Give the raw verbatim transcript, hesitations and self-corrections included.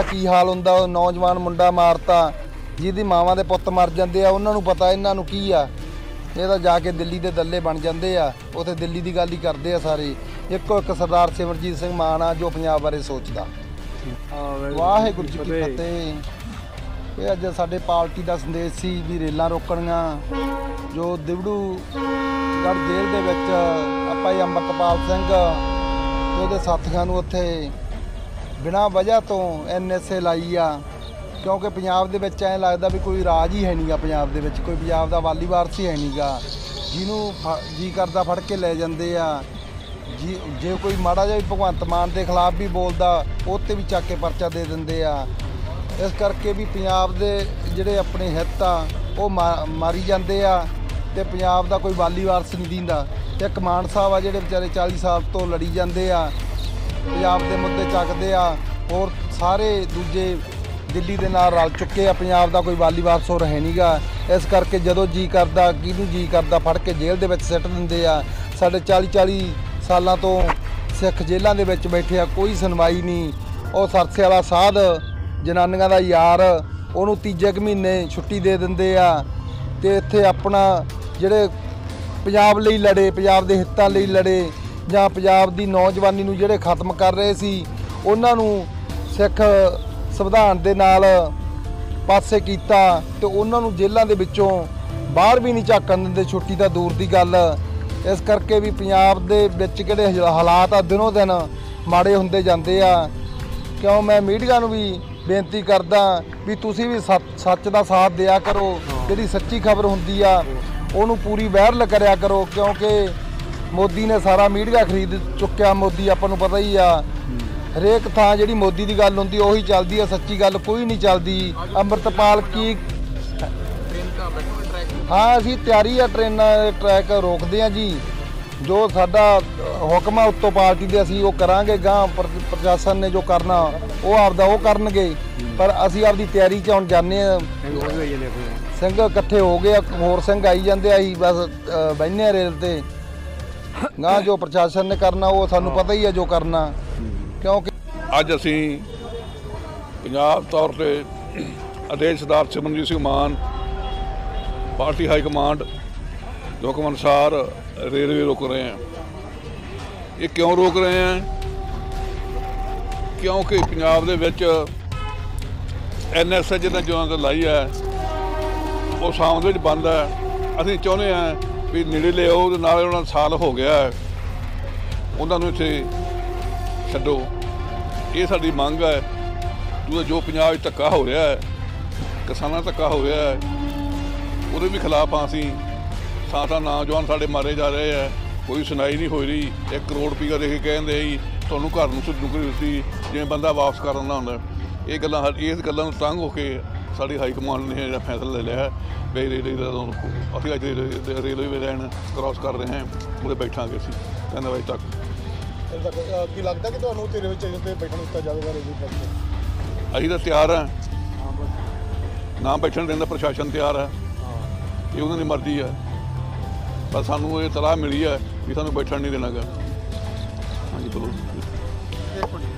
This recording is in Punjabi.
की हाल हुंदा। नौजवान मुंडा मारता जिहदी मावां दे पुत्त मर जांदे आ, उन्हां नूं पता इन्हां नूं की आ। ये तां जाके दिल्ली दे दल्ले बन जांदे आ, उत्थे दिल्ली दी गल ही करदे आ सारे। इक्को एक सरदार सिमरजीत सिंह मान आ जो पंजाब बारे सोचदा। वाहिगुरू जी की फतेह। ये अज साडे पार्टी का संदेश सी भी रेलां रोकणीਆਂ जो दिवड़ूगढ़ जेल दे विच आपां जी अमरतपाल सिंह ते ਉਹਦੇ ਸਾਥੀਆਂ ਨੂੰ ਉੱਥੇ बिना वजह तो एन एस ए लाई आ, क्योंकि पंजाब दे विच ऐं लगदा भी कोई राज ही है नहीं गा। पंजाब दे विच कोई पंजाब दा वाली वारस ही है नहीं गा। जिन्हों जी करदा फड़ के ले जांदे आ। जी जे कोई माड़ा जिहा भगवंत मान के खिलाफ भी बोलदा उत्ते भी चक के परचा दे दिंदे आ। इस करके भी पंजाब दे जिहड़े अपने हित आ वो मा मारी जांदे आ ते पंजाब दा कोई वाली वारस नहीं दींदा। एक मान साहब आ जिहड़े बेचारे चालीस साल तो लड़ी जांदे आ, पंजाब दे मुद्दे चकदे आ, और सारे दूजे दिल्ली दे नाल रल चुके आ। पंजाब दा कोई वाली वारस हो है नहीं गा। इस करके जदों जी करदा किहनूं जी करदा फड़ के जेल दे विच सिट दिंदे आ। साडे चाली चाली सालां तो सिख जेलां दे विच बैठे आ, कोई सुनवाई नहीं। ਉਹ ਸਰਸੇ वाला साध जनानियां दा यार ਉਹਨੂੰ ਤੀਜੇ ਕੁ ਮਹੀਨੇ छुट्टी दे दिंदे आ ते इत्थे अपना ਜਿਹੜੇ ਪੰਜਾਬ ਲਈ लड़े, ਪੰਜਾਬ ਦੇ ਹਿੱਤਾਂ ਲਈ लड़े ਜਾਂ ਪੰਜਾਬ ਦੀ ਨੌਜਵਾਨੀ ਨੂੰ ਜਿਹੜੇ ਖਤਮ ਕਰ ਰਹੇ ਸੀ ਉਹਨਾਂ ਨੂੰ ਸਿੱਖ ਸੰਵਿਧਾਨ ਦੇ ਨਾਲ ਪਾਸੇ ਕੀਤਾ ਤੇ ਉਹਨਾਂ ਨੂੰ ਜੇਲ੍ਹਾਂ ਦੇ ਵਿੱਚੋਂ ਬਾਹਰ ਵੀ ਨਹੀਂ ਝਾਕਣ ਦਿੰਦੇ, ਛੁੱਟੀ ਤਾਂ ਦੂਰ ਦੀ ਗੱਲ। ਇਸ ਕਰਕੇ ਵੀ ਪੰਜਾਬ ਦੇ ਵਿੱਚ ਕਿਹੜੇ ਹਾਲਾਤ ਆ ਦਿਨੋਂ ਦਿਨ ਮਾੜੇ ਹੁੰਦੇ ਜਾਂਦੇ ਆ। ਕਿਉਂ ਮੈਂ ਮੀਡੀਆ ਨੂੰ ਵੀ ਬੇਨਤੀ ਕਰਦਾ ਵੀ ਤੁਸੀਂ ਵੀ ਸੱਚ ਦਾ ਸਾਥ ਦਿਆ ਕਰੋ, ਜਿਹੜੀ ਸੱਚੀ ਖਬਰ ਹੁੰਦੀ ਆ ਉਹਨੂੰ ਪੂਰੀ ਵਾਇਰਲ ਕਰਿਆ ਕਰੋ, ਕਿਉਂਕਿ ਮੋਦੀ ਨੇ ਸਾਰਾ ਮੀਡੀਆ ਖਰੀਦ ਚੁੱਕਿਆ। ਮੋਦੀ ਆਪਾਂ ਨੂੰ ਪਤਾ ਹੀ ਆ, ਹਰੇਕ ਥਾਂ ਜਿਹੜੀ ਮੋਦੀ ਦੀ ਗੱਲ ਹੁੰਦੀ ਉਹੀ ਚੱਲਦੀ ਆ, ਸੱਚੀ ਗੱਲ ਕੋਈ ਨਹੀਂ ਚੱਲਦੀ। ਅੰਮ੍ਰਿਤਪਾਲ ਕੀ ਹਾਂ ਅਸੀਂ ਤਿਆਰੀ ਆ, ਟ੍ਰੇਨਾਂ ਦੇ ਟਰੈਕ ਰੋਕਦੇ ਆ ਜੀ। ਜੋ ਸਾਡਾ ਹੁਕਮ ਆ ਉੱਤੋਂ ਪਾਰਟੀ ਦੇ ਅਸੀਂ ਉਹ ਕਰਾਂਗੇ। ਗਾਂ ਪ੍ਰਸ਼ਾਸਨ ਨੇ ਜੋ ਕਰਨਾ ਉਹ ਆਪਦਾ ਉਹ ਕਰਨਗੇ, ਪਰ ਅਸੀਂ ਆਪਦੀ ਤਿਆਰੀ 'ਚ ਹੁਣ ਜਾਂਦੇ ਆ। ਸਿੰਘ ਇਕੱਠੇ ਹੋ ਗਏ, ਹੋਰ ਸਿੰਘ ਆਈ ਜਾਂਦੇ ਆ, ਅਸੀਂ ਬਸ ਬਹਿੰਦੇ ਰੇਲ ਤੇ। ਨਾ ਜੋ ਪ੍ਰਸ਼ਾਸਨ ਨੇ ਕਰਨਾ ਉਹ ਸਾਨੂੰ ਪਤਾ ਹੀ ਆ ਜੋ ਕਰਨਾ। ਕਿਉਂਕਿ ਅੱਜ ਅਸੀਂ ਪੰਜਾਬ ਤੌਰ 'ਤੇ ਆਦੇਸ਼ ਸਰਦਾਰ ਸਿਮਰਜੀਤ ਸਿੰਘ ਮਾਨ पार्टी हाईकमांड के हुक्म अनुसार रेलवे रोक रहे हैं। ये क्यों रोक रहे हैं? क्योंकि पंजाब दे विच एन एस ए जिन्हें जो लाई है वो साउंड विच बंद है। असीं चाहुंदे हैं भी नेड़े लिआओ ते नाल उन्हां दा साल हो गया है, उन्हां नूं इत्थे छड्डो। ये साडी मंग है। दूजा जो पंजाब च धक्का हो रहा है, किसानां दा धक्का हो रहा है, ਉਹਦੇ ਵੀ ਖਿਲਾਫ ਆ। ਅਸੀਂ ਥਾਂ ਥਾਂ ਨੌਜਵਾਨ ਸਾਡੇ ਮਾਰੇ ਜਾ ਰਹੇ ਆ, ਕੋਈ ਸੁਣਾਈ ਨਹੀਂ ਹੋ ਰਹੀ। ਇੱਕ ਕਰੋੜ ਰੁਪਈਆ ਦੇ ਕੇ ਕਹਿੰਦੇ ਜੀ ਤੁਹਾਨੂੰ ਘਰ ਨੂੰ ਨੌਕਰੀ ਦਿੱਤੀ, ਜਿਵੇਂ ਬੰਦਾ ਵਾਪਸ ਕਰ ਦਿੰਦਾ ਹੁੰਦਾ। ਇਹ ਗੱਲਾਂ ਇਸ ਗੱਲਾਂ ਨੂੰ ਤੰਗ ਹੋ ਕੇ ਸਾਡੀ ਹਾਈ ਕਮਾਂਡ ਨੇ ਜਿਹੜਾ ਫੈਸਲਾ ਲੈ ਲਿਆ ਵੀ ਰੇਲਵੇ ਦਾ ਅਸੀਂ ਅੱਜ ਰੇਲਵੇ ਲਾਈਨ ਕ੍ਰਾਸ ਕਰ ਰਹੇ ਹਾਂ, ਉਹਦੇ ਬੈਠਾਂਗੇ ਅਸੀਂ ਤਿੰਨ ਵਜੇ ਤੱਕ। ਕੀ ਲੱਗਦਾ ਕਿ ਤੁਹਾਨੂੰ ਤੇਰੇ ਵਿੱਚ ਤੇ ਬੈਠਣ ਦਿੱਤਾ ਜਾਵੇਗਾ ਰੇਲਵੇ? ਅਸੀਂ ਤਾਂ ਤਿਆਰ ਹਾਂ, ਨਾ ਬੈਠਣ ਦੇਣ ਦਾ ਪ੍ਰਸ਼ਾਸਨ ਤਿਆਰ ਹੈ। ਇਹ ਉਹਨਾਂ ਦੀ ਮਰਜ਼ੀ ਹੈ, ਪਰ ਸਾਨੂੰ ਇਹ ਤਲਾਹ ਮਿਲੀ ਹੈ ਵੀ ਸਾਨੂੰ ਬੈਠਣ ਨਹੀਂ ਦੇਣਾ ਗਾ। ਹਾਂਜੀ ਬੋਲੋ।